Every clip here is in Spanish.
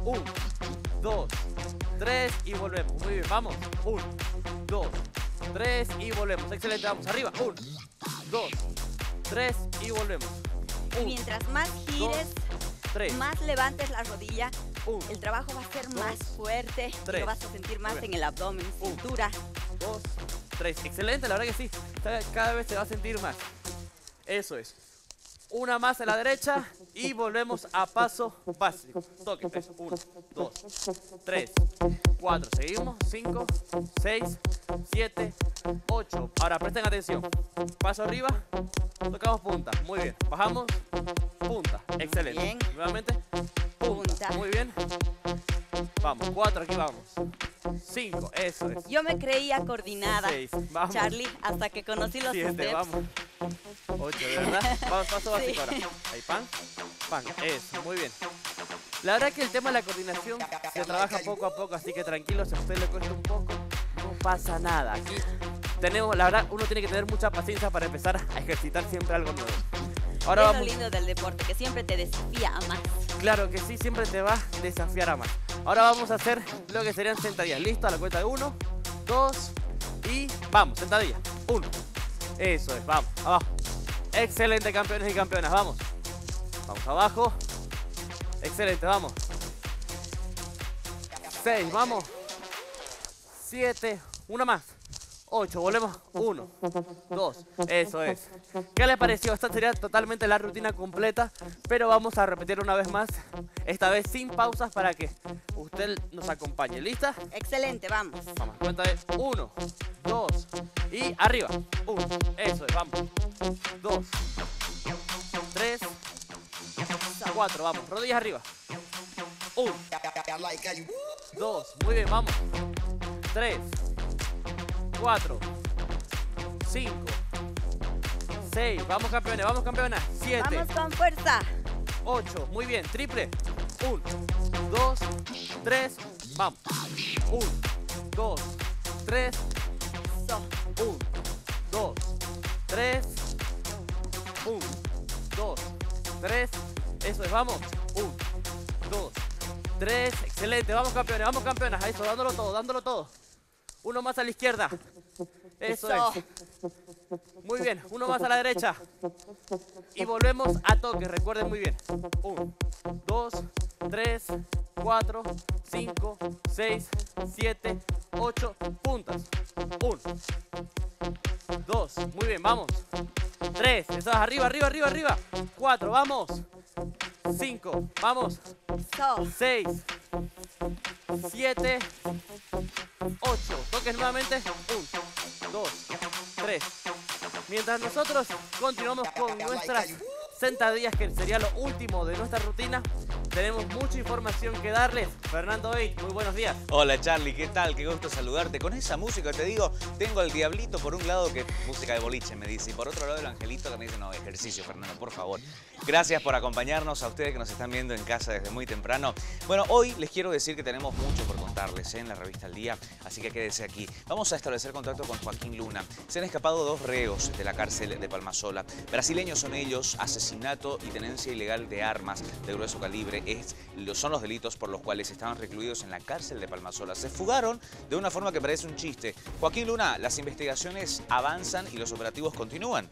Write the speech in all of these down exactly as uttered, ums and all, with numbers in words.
uno, dos, tres y volvemos. Muy bien, vamos. uno, dos, tres y volvemos. Excelente, vamos arriba. uno, dos, tres y volvemos. Y mientras más gires, tres, más levantes la rodilla, uno, el trabajo va a ser dos, más fuerte, tres, lo vas a sentir más nueve, en el abdomen, uno, cintura. dos, tres. Excelente, la verdad que sí. Cada, cada vez se va a sentir más. Eso es. Una más a la derecha y volvemos a paso básico. Toque. Eso. uno, dos, tres, cuatro. Seguimos. cinco, seis, siete, ocho. Ahora presten atención. Paso arriba. Tocamos punta. Muy bien. Bajamos. Punta. Excelente. Bien. Nuevamente. Punta. Punta. Muy bien. Vamos. cuatro. Aquí vamos. cinco. Eso es. Yo me creía coordinada, seis. Vamos. Charlie, hasta que conocí los siete. steps. Vamos. ocho, ¿de verdad? Vamos, paso básico Sí. ahora. Ahí, pan, pan. Eso, muy bien. La verdad que el tema de la coordinación se trabaja poco a poco, así que tranquilos, si a usted le cuesta un poco, no pasa nada. Aquí tenemos, la verdad, uno tiene que tener mucha paciencia para empezar a ejercitar siempre algo nuevo. Ahora Es lo vamos. lindo del deporte, que siempre te desafía a más. Claro que sí, siempre te va a desafiar a más. Ahora vamos a hacer lo que serían sentadillas. ¿Listo? A la cuenta de uno, dos y vamos, sentadilla. Uno. Eso es, vamos, abajo. Excelente, campeones y campeonas, vamos. Vamos abajo. Excelente, vamos. seis, vamos. siete, una más. ocho, volvemos. uno, dos, eso es. ¿Qué le pareció? Esta sería totalmente la rutina completa, pero vamos a repetir una vez más, esta vez sin pausas para que usted nos acompañe. ¿Lista? Excelente, vamos. Vamos, cuenta de uno, dos y arriba. uno, eso es, vamos. dos, tres, cuatro, vamos. Rodillas arriba. uno, dos, muy bien, vamos. tres, cuatro, cinco, seis, vamos campeones, vamos campeonas. siete, Vamos con fuerza. ocho, muy bien, triple. uno, dos, tres, vamos. uno, dos, tres, So. uno, dos, tres, uno, dos, tres, eso es, vamos. uno, dos, tres, excelente, vamos campeones, vamos campeonas, eso, dándolo todo, dándolo todo. Uno más a la izquierda. Eso Eso. es. Muy bien, uno más a la derecha. Y volvemos a toque, recuerden muy bien. uno, dos, tres, cuatro, cinco, seis, siete, ocho, puntas. uno, dos, muy bien, vamos. tres, eso es, arriba, arriba, arriba, arriba. cuatro, vamos. cinco, vamos. So. seis, siete, ocho. Toques nuevamente. uno, dos, tres. Mientras nosotros continuamos con nuestras sentadillas, que sería lo último de nuestra rutina, tenemos mucha información que darles. Fernando Beit, muy buenos días. Hola Charlie, ¿qué tal? Qué gusto saludarte. Con esa música te digo, tengo al diablito por un lado, que música de boliche me dice, y por otro lado el angelito que me dice, no, ejercicio Fernando, por favor. Gracias por acompañarnos, a ustedes que nos están viendo en casa desde muy temprano. Bueno, hoy les quiero decir que tenemos mucho por contarles ¿eh? en la revista El Día, así que quédese aquí. Vamos a establecer contacto con Joaquín Luna. Se han escapado dos reos de la cárcel de Palmasola. Brasileños son ellos, asesinato y tenencia ilegal de armas de grueso calibre. Es, son los delitos por los cuales estaban recluidos en la cárcel de Palmasola. Se fugaron de una forma que parece un chiste. Joaquín Luna, las investigaciones avanzan y los operativos continúan.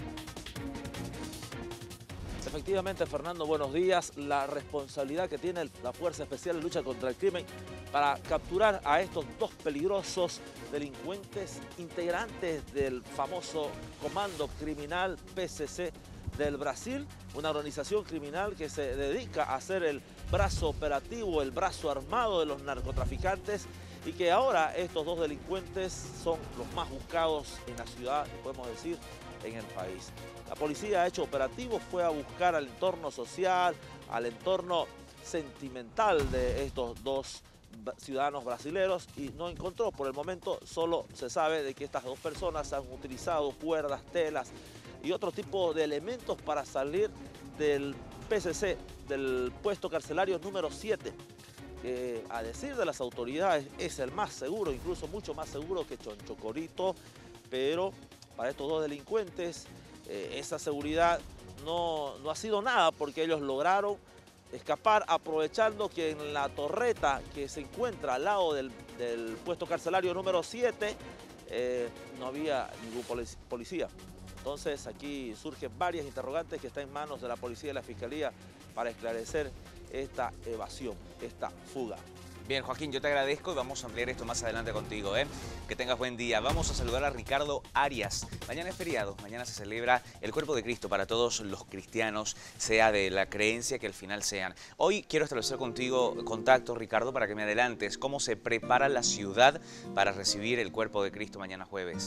Efectivamente, Fernando, buenos días. La responsabilidad que tiene la Fuerza Especial de Lucha contra el Crimen para capturar a estos dos peligrosos delincuentes integrantes del famoso Comando Criminal P C C del Brasil, una organización criminal que se dedica a ser el brazo operativo, el brazo armado de los narcotraficantes, y que ahora estos dos delincuentes son los más buscados en la ciudad, podemos decir, en el país. La policía ha hecho operativos, fue a buscar al entorno social, al entorno sentimental de estos dos ciudadanos brasileños y no encontró. Por el momento solo se sabe de que estas dos personas han utilizado cuerdas, telas y otro tipo de elementos para salir del P C C, del puesto carcelario número siete. Que a decir de las autoridades es el más seguro, incluso mucho más seguro que Chonchocorito, pero para estos dos delincuentes eh, esa seguridad no, no ha sido nada, porque ellos lograron escapar aprovechando que en la torreta que se encuentra al lado del, del puesto carcelario número siete eh, no había ningún policía. Entonces aquí surgen varias interrogantes que están en manos de la policía y la fiscalía para esclarecer esta evasión, esta fuga. Bien, Joaquín, yo te agradezco y vamos a ampliar esto más adelante contigo, ¿eh? Que tengas buen día. Vamos a saludar a Ricardo Arias. Mañana es feriado, mañana se celebra el Cuerpo de Cristo para todos los cristianos, sea de la creencia que al final sean. Hoy quiero establecer contigo contacto, Ricardo, para que me adelantes cómo se prepara la ciudad para recibir el Cuerpo de Cristo mañana jueves.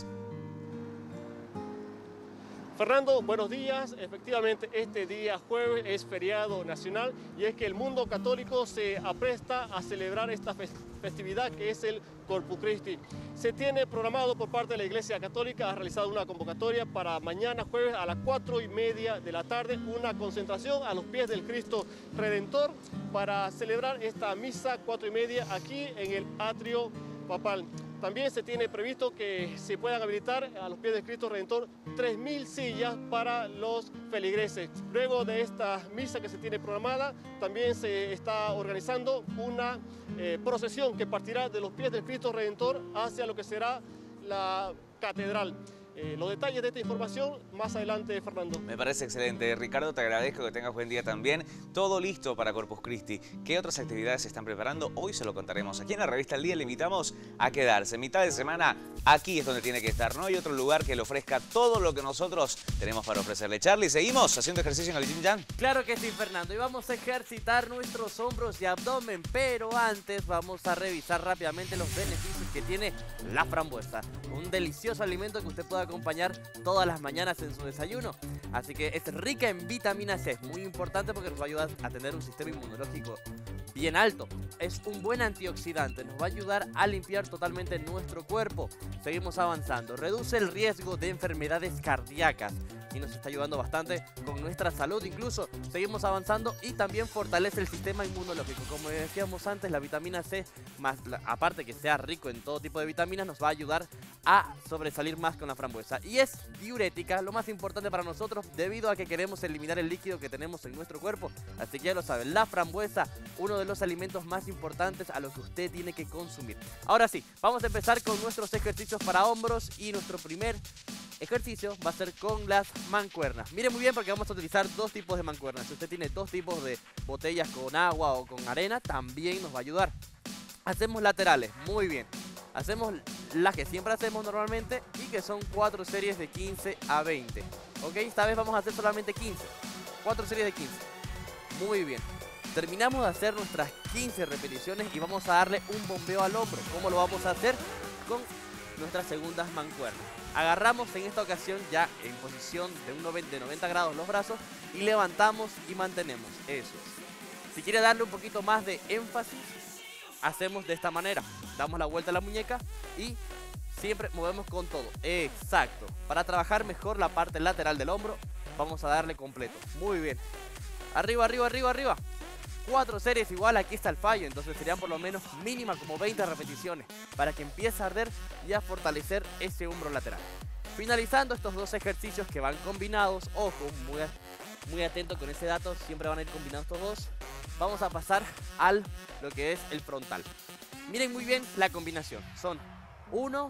Fernando, buenos días. Efectivamente, este día jueves es feriado nacional y es que el mundo católico se apresta a celebrar esta festividad que es el Corpus Christi. Se tiene programado por parte de la Iglesia Católica, ha realizado una convocatoria para mañana jueves a las cuatro y media de la tarde, una concentración a los pies del Cristo Redentor para celebrar esta misa cuatro y media aquí en el atrio papal. También se tiene previsto que se puedan habilitar a los pies del Cristo Redentor tres mil sillas para los feligreses. Luego de esta misa que se tiene programada, también se está organizando una eh, procesión que partirá de los pies del Cristo Redentor hacia lo que será la catedral. Eh, los detalles de esta información más adelante, Fernando. Me parece excelente. Ricardo, te agradezco, que tengas buen día también. Todo listo para Corpus Christi. ¿Qué otras actividades se están preparando? Hoy se lo contaremos. Aquí en la revista El Día le invitamos a quedarse. Mitad de semana, aquí es donde tiene que estar. No hay otro lugar que le ofrezca todo lo que nosotros tenemos para ofrecerle. Charlie, ¿seguimos haciendo ejercicio en el Yin Yang? Claro que sí, Fernando. Y vamos a ejercitar nuestros hombros y abdomen. Pero antes vamos a revisar rápidamente los beneficios que tiene la frambuesa. Un delicioso alimento que usted pueda acompañar todas las mañanas en su desayuno. Así que es rica en vitamina C, muy importante porque nos va a ayudar a tener un sistema inmunológico bien alto. Es un buen antioxidante, nos va a ayudar a limpiar totalmente nuestro cuerpo. Seguimos avanzando, reduce el riesgo de enfermedades cardíacas y nos está ayudando bastante con nuestra salud. Incluso seguimos avanzando y también fortalece el sistema inmunológico. Como decíamos antes, la vitamina C, más la, aparte que sea rico en todo tipo de vitaminas, nos va a ayudar a sobresalir más con la frambuesa. Y es diurética, lo más importante para nosotros debido a que queremos eliminar el líquido que tenemos en nuestro cuerpo. Así que ya lo saben, la frambuesa, uno de los alimentos más importantes a los que usted tiene que consumir. Ahora sí, vamos a empezar con nuestros ejercicios para hombros y nuestro primer ejercicio va a ser con las mancuernas. Miren muy bien porque vamos a utilizar dos tipos de mancuernas. Si usted tiene dos tipos de botellas con agua o con arena, también nos va a ayudar. Hacemos laterales, muy bien. Hacemos las que siempre hacemos normalmente y que son cuatro series de quince a veinte. Ok, esta vez vamos a hacer solamente quince. cuatro series de quince. Muy bien. Terminamos de hacer nuestras quince repeticiones y vamos a darle un bombeo al hombro. ¿Cómo lo vamos a hacer? Con nuestras segundas mancuernas. Agarramos en esta ocasión ya en posición de un noventa grados los brazos y levantamos y mantenemos. Eso es. Si quiere darle un poquito más de énfasis, hacemos de esta manera. Damos la vuelta a la muñeca y siempre movemos con todo. Exacto. Para trabajar mejor la parte lateral del hombro, vamos a darle completo. Muy bien. Arriba, arriba, arriba, arriba. Cuatro series igual, aquí está el fallo, entonces serían por lo menos mínima como veinte repeticiones para que empiece a arder y a fortalecer ese hombro lateral. Finalizando estos dos ejercicios que van combinados, ojo, muy, muy atento con ese dato, siempre van a ir combinados estos dos. Vamos a pasar al lo que es el frontal. Miren muy bien la combinación, son uno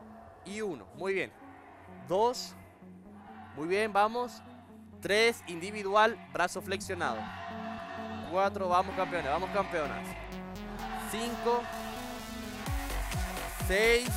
y uno, muy bien. Dos, muy bien, vamos. Tres, individual, brazo flexionado. Cuatro, vamos campeones, vamos campeonas. Cinco, seis,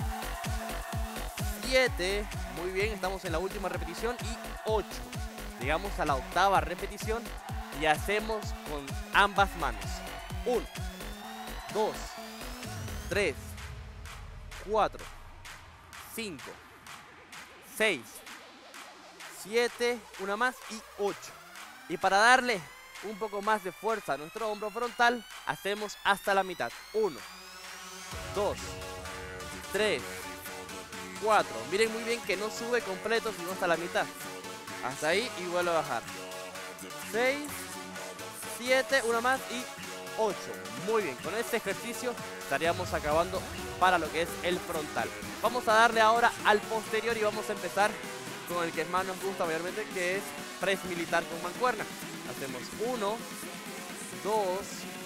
siete, muy bien, estamos en la última repetición. Y ocho, llegamos a la octava repetición y hacemos con ambas manos. Uno, dos, tres, cuatro, cinco, seis, siete, una más y ocho. Y para darle un poco más de fuerza a nuestro hombro frontal, hacemos hasta la mitad. Uno, dos, tres, cuatro. Miren muy bien que no sube completo, sino hasta la mitad. Hasta ahí y vuelve a bajar. Seis, siete, una más y ocho. Muy bien, con este ejercicio estaríamos acabando para lo que es el frontal. Vamos a darle ahora al posterior y vamos a empezar con el que más nos gusta mayormente, que es press militar con mancuerna. Hacemos uno, dos,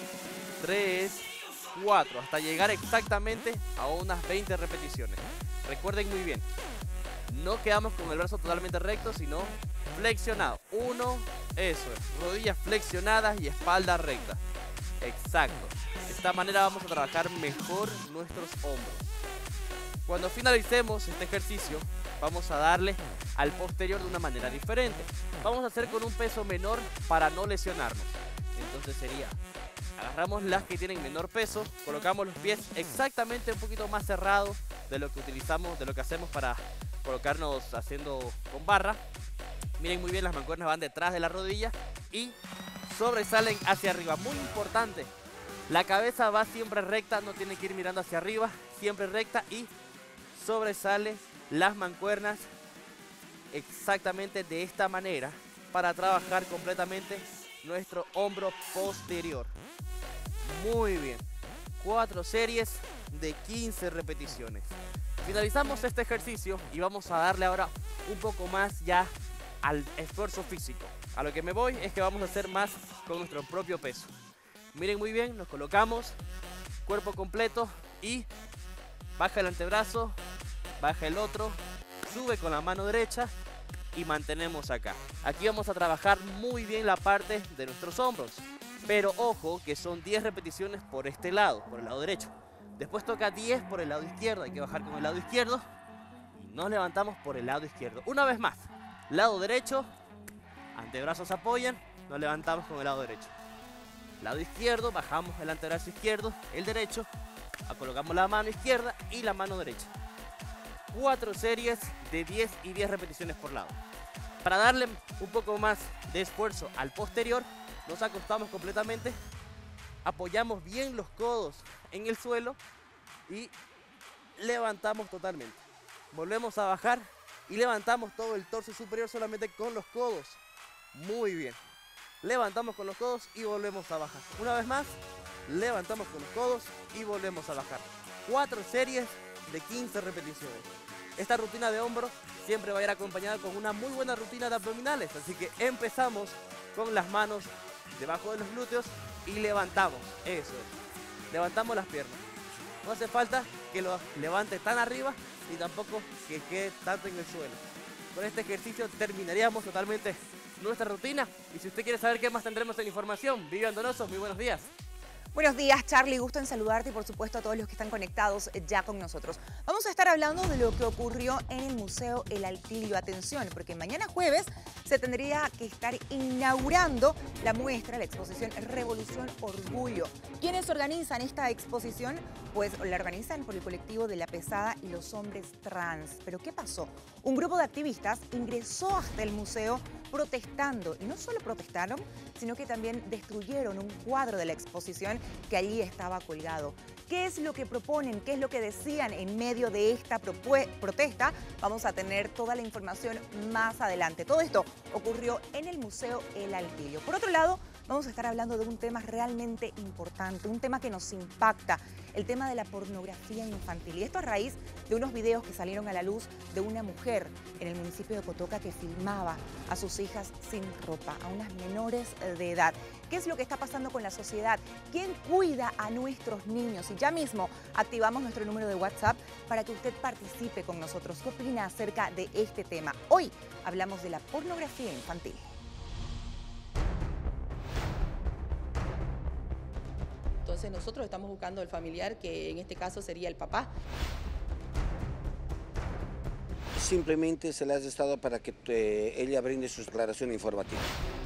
tres, cuatro, hasta llegar exactamente a unas veinte repeticiones. Recuerden muy bien, no quedamos con el brazo totalmente recto, sino flexionado. Uno, eso es, rodillas flexionadas y espalda recta. Exacto. De esta manera vamos a trabajar mejor nuestros hombros. Cuando finalicemos este ejercicio, vamos a darle al posterior de una manera diferente. Vamos a hacer con un peso menor para no lesionarnos. Entonces sería, agarramos las que tienen menor peso, colocamos los pies exactamente un poquito más cerrados de lo que utilizamos, de lo que hacemos para colocarnos haciendo con barra. Miren muy bien, las mancuernas van detrás de la rodilla y sobresalen hacia arriba. Muy importante, la cabeza va siempre recta, no tiene que ir mirando hacia arriba, siempre recta y sobresale las mancuernas exactamente de esta manera para trabajar completamente nuestro hombro posterior. Muy bien, cuatro series de quince repeticiones. Finalizamos este ejercicio y vamos a darle ahora un poco más ya al esfuerzo físico. A lo que me voy es que vamos a hacer más con nuestro propio peso. Miren muy bien, nos colocamos, cuerpo completo y baja el antebrazo, baja el otro, sube con la mano derecha y mantenemos acá. Aquí vamos a trabajar muy bien la parte de nuestros hombros. Pero ojo que son diez repeticiones por este lado, por el lado derecho. Después toca diez por el lado izquierdo, hay que bajar con el lado izquierdo. Y nos levantamos por el lado izquierdo. Una vez más, lado derecho, antebrazos apoyan, nos levantamos con el lado derecho. Lado izquierdo, bajamos el antebrazo izquierdo, el derecho, colocamos la mano izquierda y la mano derecha. Cuatro series de diez y diez repeticiones por lado. Para darle un poco más de esfuerzo al posterior, nos acostamos completamente, apoyamos bien los codos en el suelo y levantamos totalmente. Volvemos a bajar y levantamos todo el torso superior solamente con los codos. Muy bien. Levantamos con los codos y volvemos a bajar. Una vez más, levantamos con los codos y volvemos a bajar. Cuatro series de quince repeticiones. Esta rutina de hombros siempre va a ir acompañada con una muy buena rutina de abdominales. Así que empezamos con las manos debajo de los glúteos y levantamos. Eso es. Levantamos las piernas. No hace falta que lo levante tan arriba ni tampoco que quede tanto en el suelo. Con este ejercicio terminaríamos totalmente nuestra rutina. Y si usted quiere saber qué más tendremos en información, Vivian Donoso, muy buenos días. Buenos días, Charlie. Gusto en saludarte y, por supuesto, a todos los que están conectados ya con nosotros. Vamos a estar hablando de lo que ocurrió en el Museo El Altilio. Atención, porque mañana jueves se tendría que estar inaugurando la muestra, la exposición Revolución Orgullo. ¿Quiénes organizan esta exposición? Pues la organizan por el colectivo de La Pesada y los hombres trans. ¿Pero qué pasó? Un grupo de activistas ingresó hasta el museo protestando. Y no solo protestaron, sino que también destruyeron un cuadro de la exposición que allí estaba colgado. ¿Qué es lo que proponen? ¿Qué es lo que decían en medio de esta protesta? Vamos a tener toda la información más adelante. Todo esto ocurrió en el Museo El Altilio. Por otro lado, vamos a estar hablando de un tema realmente importante, un tema que nos impacta, el tema de la pornografía infantil. Y esto a raíz de unos videos que salieron a la luz de una mujer en el municipio de Cotoca que filmaba a sus hijas sin ropa, a unas menores de edad. ¿Qué es lo que está pasando con la sociedad? ¿Quién cuida a nuestros niños? Y ya mismo activamos nuestro número de WhatsApp para que usted participe con nosotros. ¿Qué opina acerca de este tema? Hoy hablamos de la pornografía infantil. Entonces nosotros estamos buscando el familiar, que en este caso sería el papá. Simplemente se le ha estado para que eh, ella brinde su declaración informativa.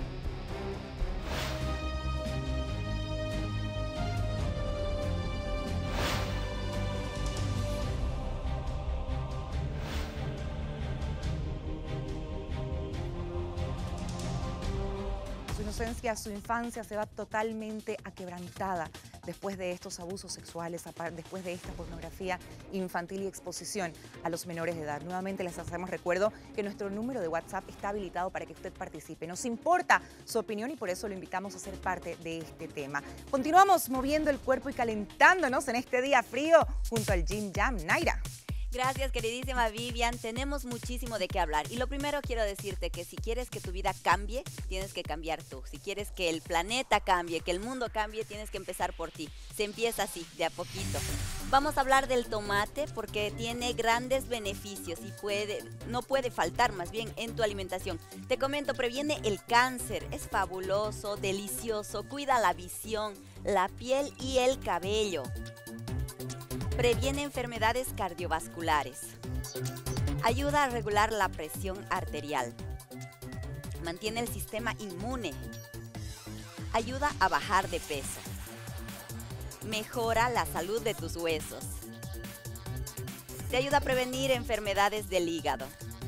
Su inocencia, su infancia se va totalmente aquebrantada después de estos abusos sexuales, después de esta pornografía infantil y exposición a los menores de edad. Nuevamente les hacemos recuerdo que nuestro número de WhatsApp está habilitado para que usted participe. Nos importa su opinión y por eso lo invitamos a ser parte de este tema. Continuamos moviendo el cuerpo y calentándonos en este día frío junto al Gym Jam. Naira. Gracias, queridísima Vivian. Tenemos muchísimo de qué hablar. Y lo primero quiero decirte que si quieres que tu vida cambie, tienes que cambiar tú. Si quieres que el planeta cambie, que el mundo cambie, tienes que empezar por ti. Se empieza así, de a poquito. Vamos a hablar del tomate porque tiene grandes beneficios y puede, no puede faltar más bien en tu alimentación. Te comento, previene el cáncer. Es fabuloso, delicioso, cuida la visión, la piel y el cabello. Previene enfermedades cardiovasculares. Ayuda a regular la presión arterial. Mantiene el sistema inmune. Ayuda a bajar de peso. Mejora la salud de tus huesos. Te ayuda a prevenir enfermedades del hígado.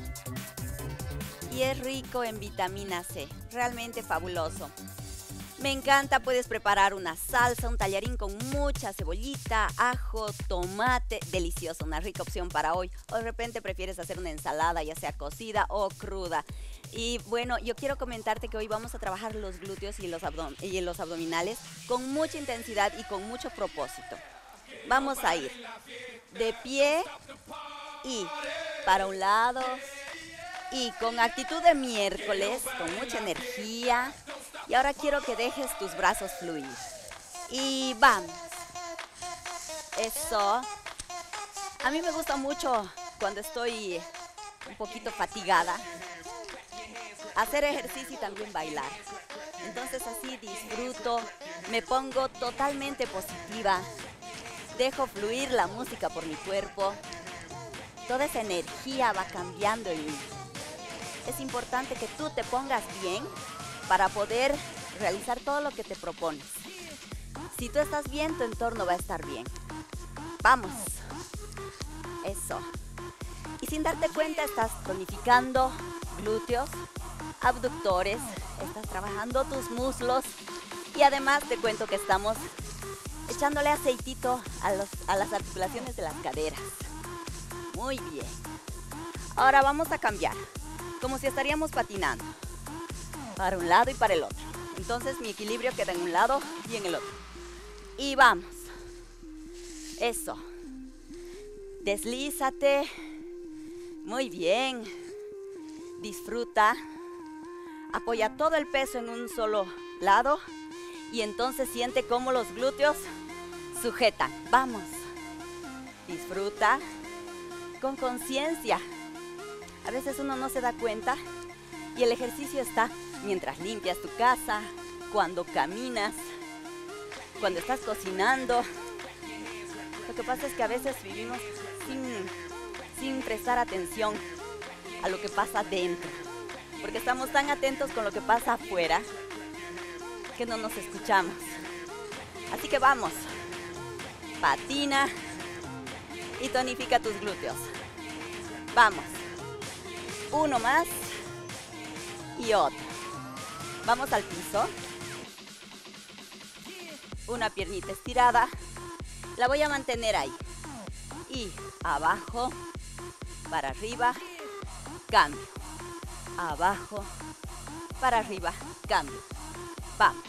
Y es rico en vitamina C. Realmente fabuloso. Me encanta, puedes preparar una salsa, un tallarín con mucha cebollita, ajo, tomate, delicioso, una rica opción para hoy. O de repente prefieres hacer una ensalada, ya sea cocida o cruda. Y bueno, yo quiero comentarte que hoy vamos a trabajar los glúteos y los, abdom- y los abdominales con mucha intensidad y con mucho propósito. Vamos a ir de pie y para un lado y con actitud de miércoles, con mucha energía. Y ahora quiero que dejes tus brazos fluir. Y vamos. Eso. A mí me gusta mucho cuando estoy un poquito fatigada hacer ejercicio y también bailar. Entonces así disfruto, me pongo totalmente positiva, dejo fluir la música por mi cuerpo. Toda esa energía va cambiando en mí. Es importante que tú te pongas bien para poder realizar todo lo que te propones. Si tú estás bien, tu entorno va a estar bien. Vamos. Eso. Y sin darte cuenta, estás tonificando glúteos, abductores, estás trabajando tus muslos y además te cuento que estamos echándole aceitito a, los, a las articulaciones de las caderas. Muy bien. Ahora vamos a cambiar, como si estaríamos patinando. Para un lado y para el otro. Entonces mi equilibrio queda en un lado y en el otro. Y vamos. Eso. Deslízate. Muy bien. Disfruta. Apoya todo el peso en un solo lado. Y entonces siente cómo los glúteos sujetan. Vamos. Disfruta. Con conciencia. A veces uno no se da cuenta. Y el ejercicio está mientras limpias tu casa, cuando caminas, cuando estás cocinando. Lo que pasa es que a veces vivimos sin, sin prestar atención a lo que pasa dentro. Porque estamos tan atentos con lo que pasa afuera que no nos escuchamos. Así que vamos. Patina y tonifica tus glúteos. Vamos. Uno más. Y otro. Vamos al piso. Una piernita estirada. La voy a mantener ahí. Y abajo, para arriba, cambio. Abajo, para arriba, cambio. Vamos.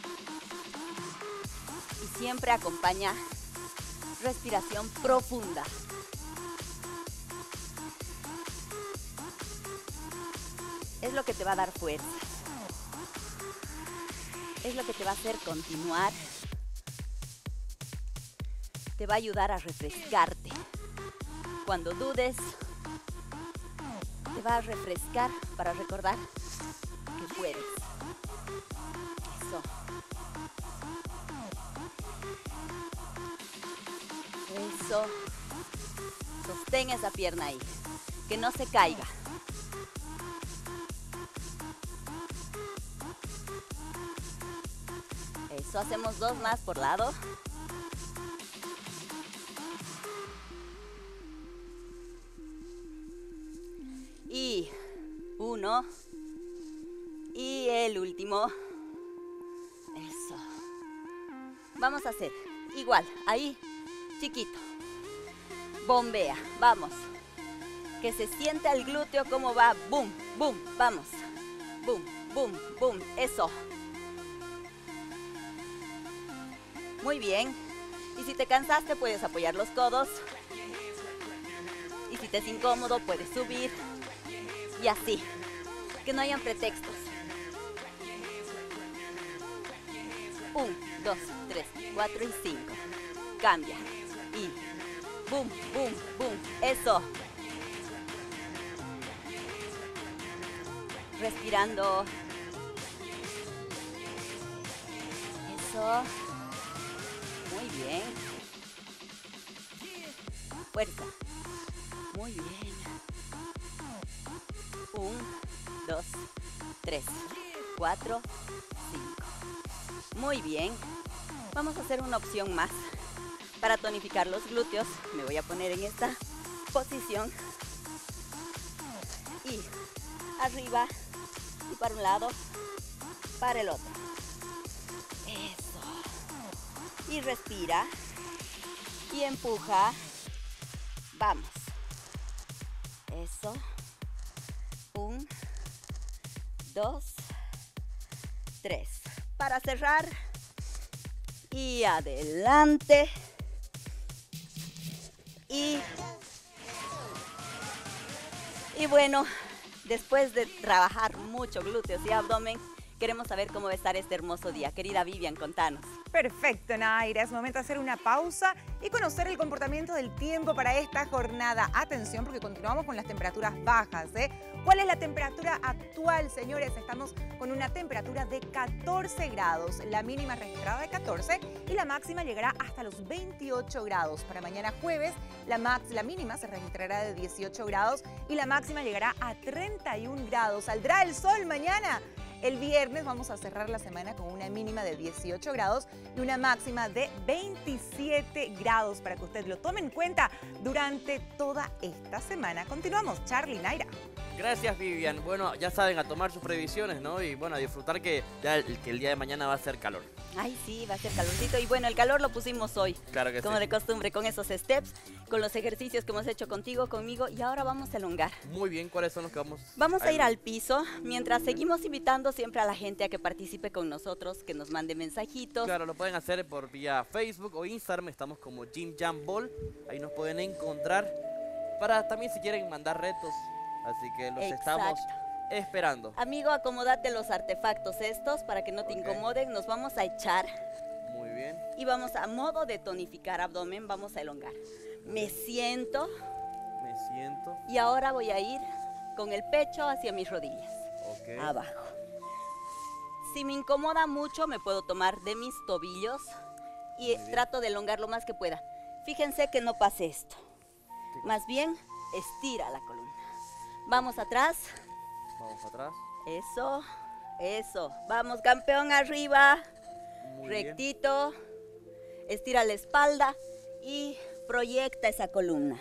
Y siempre acompaña respiración profunda. Es lo que te va a dar fuerza. Es lo que te va a hacer continuar. Te va a ayudar a refrescarte. Cuando dudes, te va a refrescar para recordar que puedes. Eso. Eso. Sostén esa pierna ahí. Que no se caiga. Eso, hacemos dos más por lado. Y uno. Y el último. Eso. Vamos a hacer igual, ahí, chiquito. Bombea, vamos. Que se sienta el glúteo como va. Boom, boom, vamos. Boom, boom, boom, eso. Muy bien. Y si te cansaste, puedes apoyar los codos. Y si te es incómodo, puedes subir. Y así. Que no hayan pretextos. Un, dos, tres, cuatro y cinco. Cambia. Y boom, boom, boom. Eso. Respirando. Eso. Muy bien. Fuerza. Muy bien. Un, dos, tres, cuatro, cinco. Muy bien. Vamos a hacer una opción más. Para tonificar los glúteos, me voy a poner en esta posición. Y arriba, y para un lado, para el otro. Eso. Y respira. Y empuja. Vamos. Eso. Un, dos, tres. Para cerrar. Y adelante. Y, y bueno, después de trabajar mucho glúteos y abdomen, queremos saber cómo va a estar este hermoso día. Querida Vivian, contanos. Perfecto, Naira. Es momento de hacer una pausa y conocer el comportamiento del tiempo para esta jornada. Atención, porque continuamos con las temperaturas bajas, ¿eh? ¿Cuál es la temperatura actual, señores? Estamos con una temperatura de catorce grados. La mínima registrada de catorce y la máxima llegará hasta los veintiocho grados. Para mañana jueves, la, max, la mínima se registrará de dieciocho grados y la máxima llegará a treinta y un grados. ¿Saldrá el sol mañana? El viernes vamos a cerrar la semana con una mínima de dieciocho grados y una máxima de veintisiete grados para que usted lo tome en cuenta durante toda esta semana. Continuamos, Charly, Naira. Gracias, Vivian. Bueno, ya saben, a tomar sus previsiones, ¿no? Y bueno, a disfrutar que, ya el, que el día de mañana va a ser calor. Ay, sí, va a ser calorcito. Y bueno, el calor lo pusimos hoy. Claro que sí. Como de costumbre, con esos steps, con los ejercicios que hemos hecho contigo, conmigo. Y ahora vamos a elongar. Muy bien, ¿cuáles son los que vamos Vamos a ir al piso, mientras seguimos invitando siempre a la gente a que participe con nosotros, que nos mande mensajitos. Claro, lo pueden hacer por vía Facebook o Instagram. Estamos como Gym Jam Ball. Ahí nos pueden encontrar. Para también si quieren mandar retos. Así que los Exacto. estamos esperando. Amigo, acomódate los artefactos estos para que no te Ok. incomoden. Nos vamos a echar Muy bien. y vamos a modo de tonificar abdomen, vamos a elongar. Me siento Me siento. y ahora voy a ir con el pecho hacia mis rodillas. Ok. Abajo. Si me incomoda mucho, me puedo tomar de mis tobillos y bien. trato de elongar lo más que pueda. Fíjense que no pase esto. ¿Qué cosa? Más bien, estira la columna. Vamos atrás. Vamos atrás. Eso, eso. Vamos, campeón, arriba. Muy bien. Rectito. Estira la espalda y proyecta esa columna.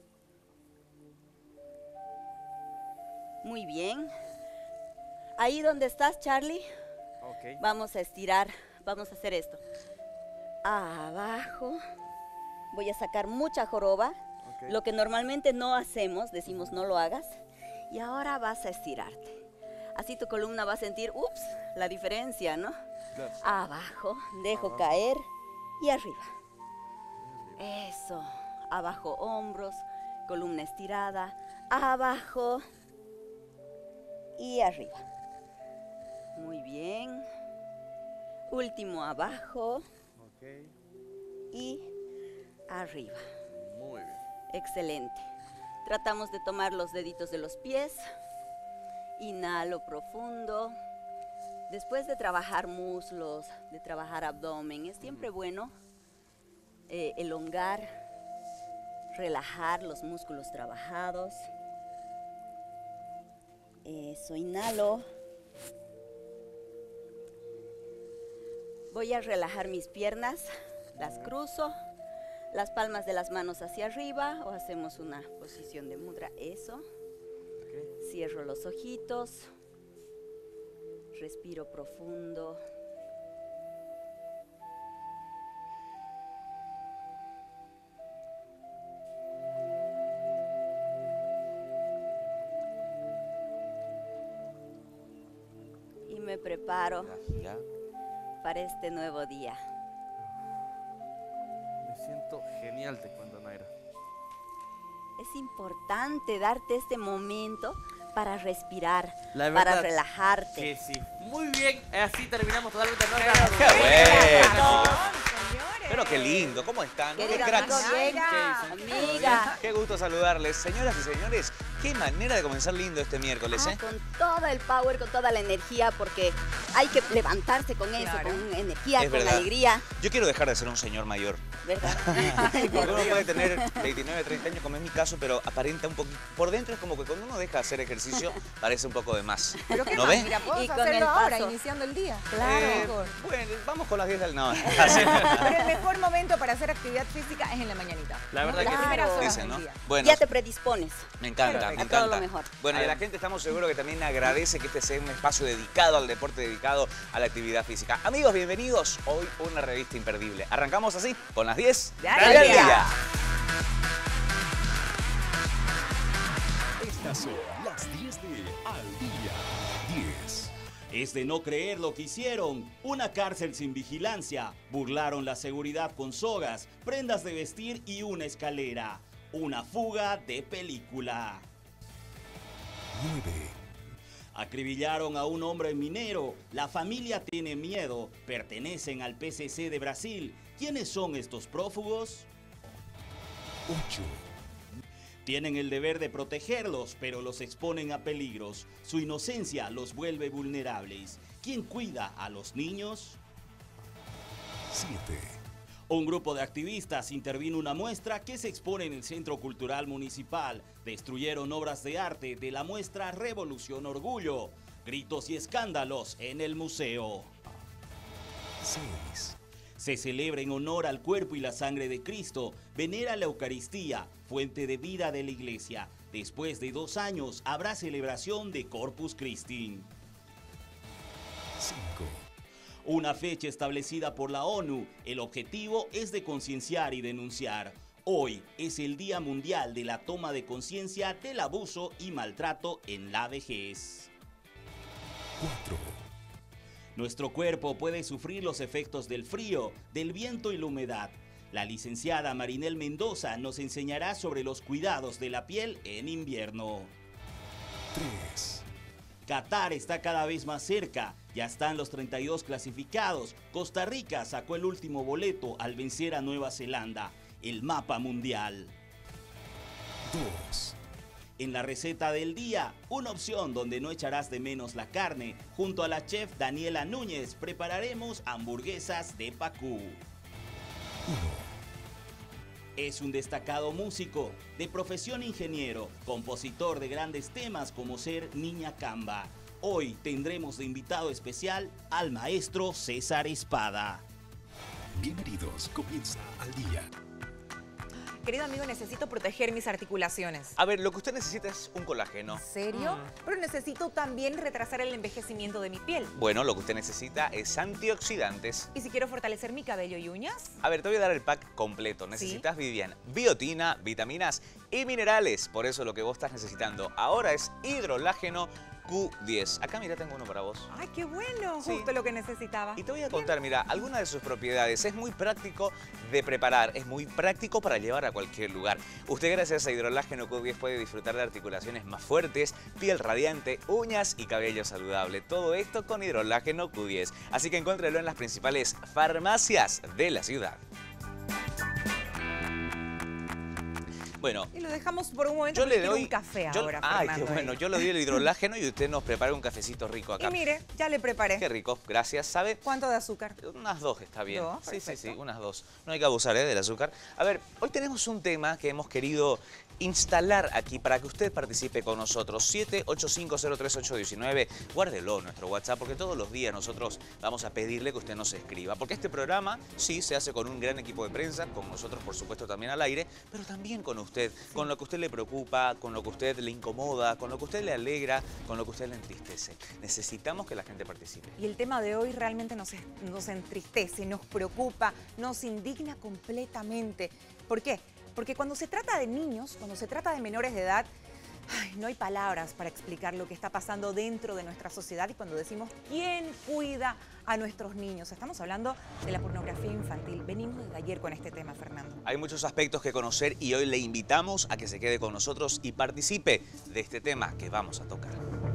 Muy bien. Ahí donde estás, Charly, Ok. vamos a estirar, vamos a hacer esto. Abajo. Voy a sacar mucha joroba. Ok. Lo que normalmente no hacemos, decimos no lo hagas. Y ahora vas a estirarte. Así tu columna va a sentir, ups, la diferencia, ¿no? Claro. Abajo, dejo Abajo. caer y arriba. Eso. Abajo hombros, columna estirada. Abajo y arriba. Muy bien. Último abajo Ok. y arriba. Muy bien. Excelente. Tratamos de tomar los deditos de los pies. Inhalo profundo. Después de trabajar muslos, de trabajar abdomen, es siempre bueno eh, elongar, relajar los músculos trabajados. Eso, inhalo. Voy a relajar mis piernas, las cruzo. Las palmas de las manos hacia arriba o hacemos una posición de mudra, eso. Ok. Cierro los ojitos, respiro profundo. Y me preparo Ya, ya. para este nuevo día. Me siento genial, te cuento, Naira. Es importante darte este momento para respirar, La para verdad relajarte. que sí. Muy bien, así terminamos totalmente nuestra ¡Qué bueno! Pero qué lindo, ¿cómo están? ¡Qué Querida cracks! amiga, amiga. Qué gusto saludarles. Señoras y señores, qué manera de comenzar lindo este miércoles, Ah, ¿eh? con todo el power, con toda la energía, porque hay que levantarse con eso, Claro. con energía, Es con verdad. alegría, Yo quiero dejar de ser un señor mayor. ¿verdad? Porque uno puede tener veintinueve, treinta años, como es mi caso, pero aparenta un poquito. Por dentro es como que cuando uno deja de hacer ejercicio, parece un poco de más. ¿Pero qué ¿No más? ve? Mira, podemos Y con hacerlo el ahora, paso. iniciando el día. Eh, Claro. bueno, vamos con las diez del... No, así. Pero el mejor momento para hacer actividad física es en la mañanita. La verdad Las que sí. primeras horas Dicen, del ¿no? día. Bueno, Ya te predispones. me encanta, Perfecto. me A encanta. todo lo mejor. Bueno, y la gente estamos seguros que también agradece que este sea un espacio dedicado al deporte, dedicado a la actividad física. Amigos, bienvenidos. Hoy una revista imperdible. Arrancamos así, con las diez Dale del al día. día. Estas son las diez de Al Día. diez. Es de no creer lo que hicieron. Una cárcel sin vigilancia. Burlaron la seguridad con sogas, prendas de vestir y una escalera. Una fuga de película. nueve. Acribillaron a un hombre minero. La familia tiene miedo. Pertenecen al P C C de Brasil. ¿Quiénes son estos prófugos? ocho. Tienen el deber de protegerlos, pero los exponen a peligros. Su inocencia los vuelve vulnerables. ¿Quién cuida a los niños? siete. Un grupo de activistas intervino una muestra que se expone en el Centro Cultural Municipal. Destruyeron obras de arte de la muestra Revolución Orgullo. Gritos y escándalos en el museo. seis. Se celebra en honor al cuerpo y la sangre de Cristo. Venera la Eucaristía, fuente de vida de la Iglesia. Después de dos años habrá celebración de Corpus Christi. cinco. Una fecha establecida por la ONU. El objetivo es de concienciar y denunciar. Hoy es el Día Mundial de la Toma de Conciencia del Abuso y Maltrato en la Vejez. cuatro. Nuestro cuerpo puede sufrir los efectos del frío, del viento y la humedad. La licenciada Marinel Mendoza nos enseñará sobre los cuidados de la piel en invierno. tres. Qatar está cada vez más cerca. Ya están los treinta y dos clasificados. Costa Rica sacó el último boleto al vencer a Nueva Zelanda. El mapa mundial. dos. En la receta del día, una opción donde no echarás de menos la carne. Junto a la chef Daniela Núñez prepararemos hamburguesas de Pacú. uno. Es un destacado músico, de profesión ingeniero, compositor de grandes temas como Ser Niña Camba. Hoy tendremos de invitado especial al maestro César Espada. Bienvenidos, comienza Al Día. Querido amigo, necesito proteger mis articulaciones. A ver, lo que usted necesita es un colágeno. ¿En serio? Pero necesito también retrasar el envejecimiento de mi piel. Bueno, lo que usted necesita es antioxidantes. ¿Y si quiero fortalecer mi cabello y uñas? A ver, te voy a dar el pack completo. Necesitas, Vivian, biotina, vitaminas y minerales. Por eso lo que vos estás necesitando ahora es hidrolágeno Q diez. Acá, mira, tengo uno para vos. ¡Ay, qué bueno! Sí. Justo lo que necesitaba. Y te voy a contar, mira, algunas de sus propiedades. Es muy práctico de preparar, es muy práctico para llevar a cualquier lugar. Usted, gracias a hidrolágeno Q diez, puede disfrutar de articulaciones más fuertes, piel radiante, uñas y cabello saludable. Todo esto con hidrolágeno Q diez. Así que encuéntrelo en las principales farmacias de la ciudad. Bueno, Y lo dejamos por un momento yo porque le quiero doy... un café yo- ahora, Ay, qué Fernando, bueno. ahí. Yo le doy el hidrolágeno y usted nos prepara un cafecito rico acá. Y mire, ya le preparé. Qué rico, gracias. ¿Sabe? ¿Cuánto de azúcar? Unas dos está bien. ¿Dos? Sí, sí, sí, Perfecto. unas dos. No hay que abusar, ¿eh?, del azúcar. A ver, hoy tenemos un tema que hemos querido instalar aquí para que usted participe con nosotros. siete ocho cinco cero tres ocho uno nueve. Guárdelo en nuestro WhatsApp porque todos los días nosotros vamos a pedirle que usted nos escriba. Porque este programa sí se hace con un gran equipo de prensa, con nosotros por supuesto también al aire, pero también con usted, con lo que a usted le preocupa, con lo que a usted le incomoda, con lo que a usted le alegra, con lo que a usted le entristece. Necesitamos que la gente participe. Y el tema de hoy realmente nos, nos entristece, nos preocupa, nos indigna completamente. ¿Por qué? Porque cuando se trata de niños, cuando se trata de menores de edad, Ay, no hay palabras para explicar lo que está pasando dentro de nuestra sociedad y cuando decimos quién cuida a nuestros niños. Estamos hablando de la pornografía infantil. Venimos desde ayer con este tema, Fernando. Hay muchos aspectos que conocer y hoy le invitamos a que se quede con nosotros y participe de este tema que vamos a tocar.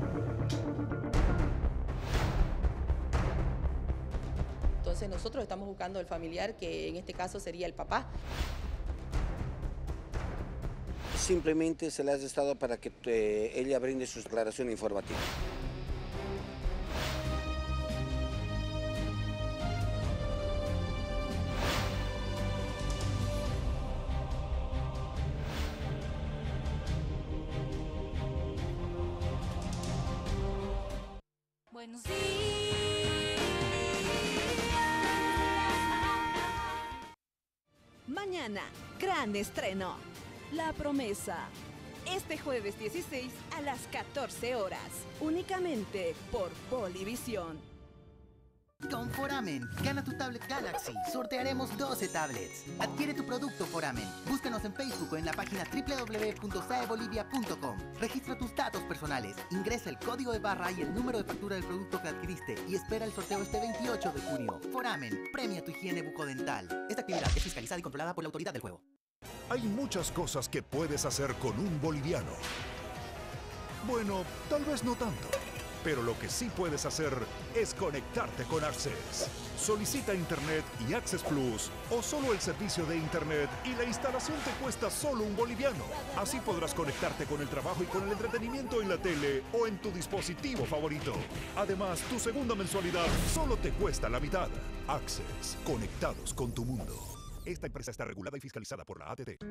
Entonces nosotros estamos buscando el familiar, que en este caso sería el papá. Simplemente se le ha estado para que eh, ella brinde su declaración informativa. Buenos días. Mañana, gran estreno. La Promesa. Este jueves dieciséis a las catorce horas. Únicamente por Bolivisión. Con Foramen, gana tu tablet Galaxy. Sortearemos doce tablets. Adquiere tu producto Foramen. Búscanos en Facebook o en la página doble u doble u doble u punto saebolivia punto com. Registra tus datos personales. Ingresa el código de barra y el número de factura del producto que adquiriste y espera el sorteo este veintiocho de junio. Foramen, premia tu higiene bucodental. Esta actividad es fiscalizada y controlada por la autoridad del juego. Hay muchas cosas que puedes hacer con un boliviano. Bueno, tal vez no tanto. Pero lo que sí puedes hacer es conectarte con Access. Solicita Internet y Access Plus o solo el servicio de Internet y la instalación te cuesta solo un boliviano. Así podrás conectarte con el trabajo y con el entretenimiento en la tele o en tu dispositivo favorito. Además, tu segunda mensualidad solo te cuesta la mitad. Access. Conectados con tu mundo. Esta empresa está regulada y fiscalizada por la A T T.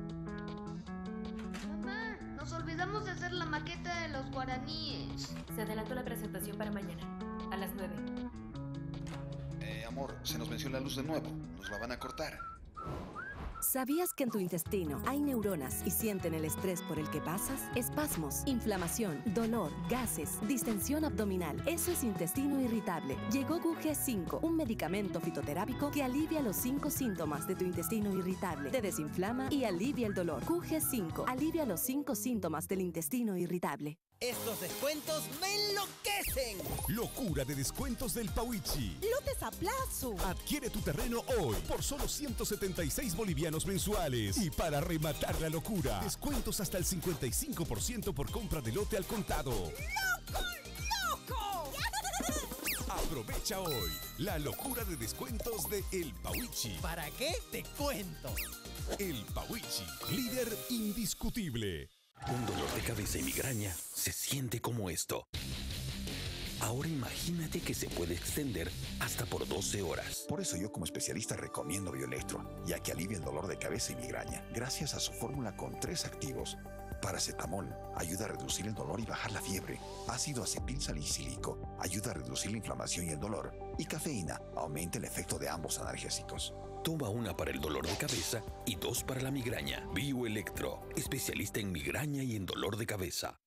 Mamá, nos olvidamos de hacer la maqueta de los guaraníes. Se adelantó la presentación para mañana, a las nueve. Eh, amor, se nos venció la luz de nuevo. Nos la van a cortar. ¿Sabías que en tu intestino hay neuronas y sienten el estrés por el que pasas? Espasmos, inflamación, dolor, gases, distensión abdominal. Eso es intestino irritable. Llegó Q G cinco, un medicamento fitoterápico que alivia los cinco síntomas de tu intestino irritable. Te desinflama y alivia el dolor. Q G cinco alivia los cinco síntomas del intestino irritable. Estos descuentos me enloquecen. Locura de descuentos del Pauichi. Lotes a plazo. Adquiere tu terreno hoy por solo ciento setenta y seis bolivianos mensuales. Y para rematar la locura, descuentos hasta el cincuenta y cinco por ciento por compra de lote al contado. ¡Loco, loco! Aprovecha hoy la locura de descuentos de El Pauichi. ¿Para qué? Te cuento. El Pauichi, líder indiscutible. Un dolor de cabeza y migraña se siente como esto. Ahora imagínate que se puede extender hasta por doce horas. Por eso yo como especialista recomiendo Bioelectro, ya que alivia el dolor de cabeza y migraña, gracias a su fórmula con tres activos. Paracetamol ayuda a reducir el dolor y bajar la fiebre. Ácido acetil salicílico ayuda a reducir la inflamación y el dolor. Y cafeína aumenta el efecto de ambos analgésicos. Toma una para el dolor de cabeza y dos para la migraña. Bioelectro, especialista en migraña y en dolor de cabeza.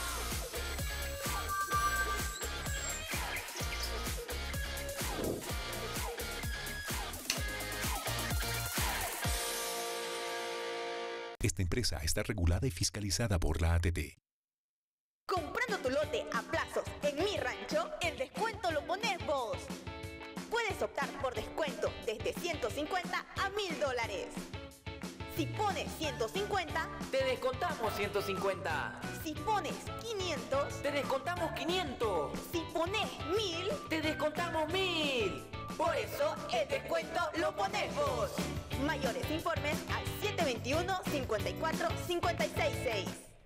Esta empresa está regulada y fiscalizada por la A T T. Comprando tu lote a plazos en Mi Rancho, el descuento lo pones vos. Puedes optar por descuento desde ciento cincuenta a mil dólares. Si pones ciento cincuenta, te descontamos ciento cincuenta. Si pones quinientos, te descontamos quinientos. Si pones mil, te descontamos mil. Por eso, el descuento lo pones vos. Mayores informes al siete veintiuno, cincuenta y cuatro, cincuenta y seis seis.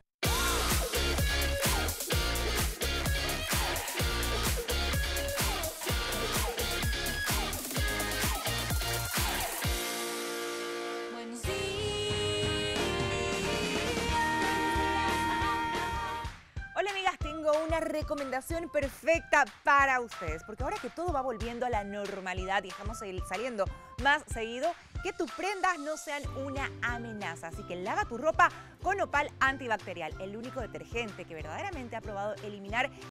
Hola amigas, tengo una recomendación perfecta para ustedes, porque ahora que todo va volviendo a la normalidad y estamos saliendo más seguido, que tus prendas no sean una amenaza. Así que lava tu ropa con Opal antibacterial, el único detergente que verdaderamente ha probado eliminar